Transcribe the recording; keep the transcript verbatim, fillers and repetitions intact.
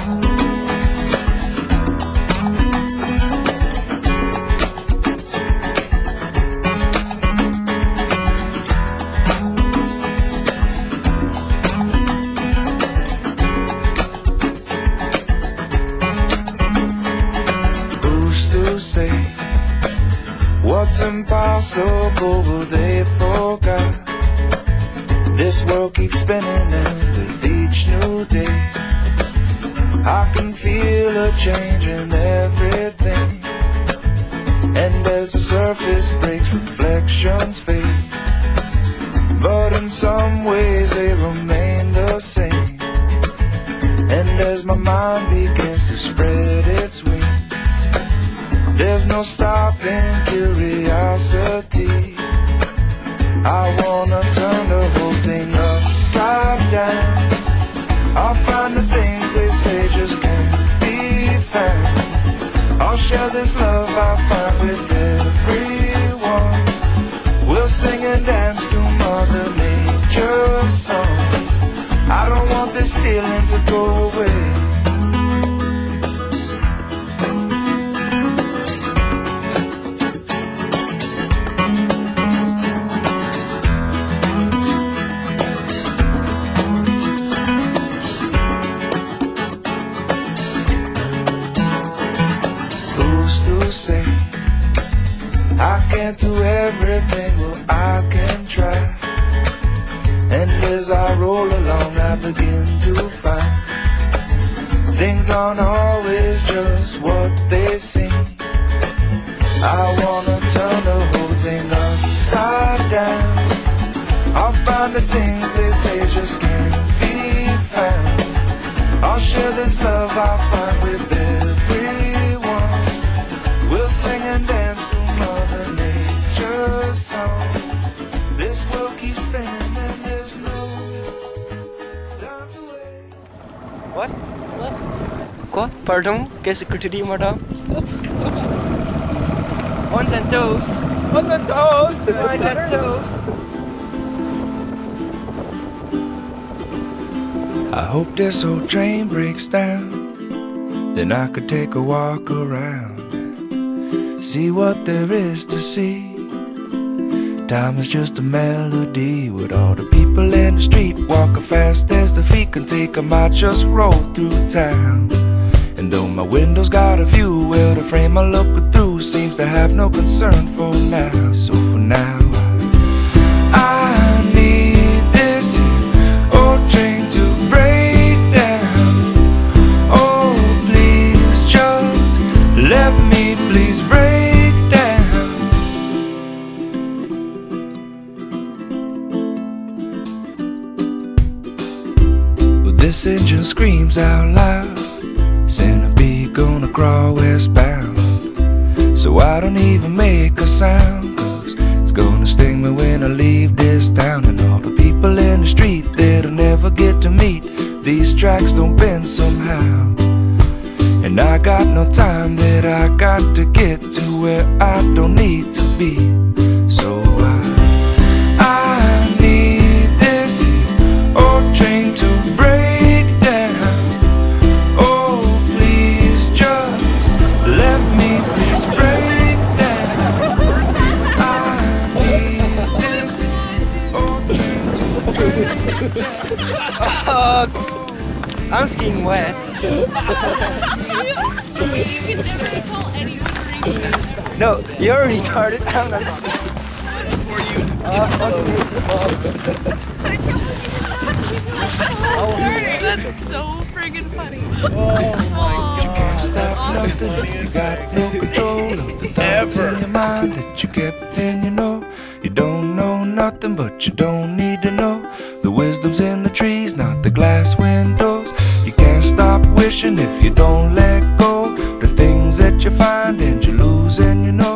What's impossible, but they forgot. This world keeps spinning, and with each new day I can feel a change in everything. And as the surface breaks, reflections fade, but in some ways they remain the same. And as my mind begins to spread its wings, there's no stopping curiosity. I wanna turn the whole thing upside down. I'll find the things they say just can't be found. I'll share this love I find with everyone. We'll sing and dance to Mother Nature's songs. I don't want this feeling to go away. Say I can't do everything, well I can try. And as I roll along I begin to find things aren't always just what they seem. I wanna turn the whole thing upside down. I'll find the things they say just can't be found. I'll share this love I find with everyone. We'll sing and dance to Mother Nature's song. This world keeps spinning and there's no time to wait. What? What? Quoi? Pardon? Qu'est-ce que tu dis, madame? Ones and toes. On the toes! Ones and toes. I hope this old train breaks down, then I could take a walk around, see what there is to see. Time is just a melody, with all the people in the street walking fast as the feet can take them. I just roll through town, and though my window's got a view, well the frame I'm looking through seems to have no concern for now. So for now I need this old train to break down. Oh please just let me please break down. Well, this engine screams out loud, centipede gonna crawl westbound. So I don't even make a sound, cause it's gonna sting me when I leave this town. And all the people in the street that I'll never get to meet, these tracks don't bend somehow. And I got no time that I got to get to where I don't need to be. So I, I need this old train to break down. Oh please just let me please break down. I need this old train to break down. Uh, I'm skiing wet. You can never tell any street. No, you're retarded. I'm not. For you. That's so friggin' funny. Oh my You can't stop nothing, you got no control of the thoughts in your mind that you kept in your know. You don't know nothing, but you don't need to know. The wisdom's in the trees, not the glass windows. You can't stop wishing if you don't let go. The things that you find and you lose and you know.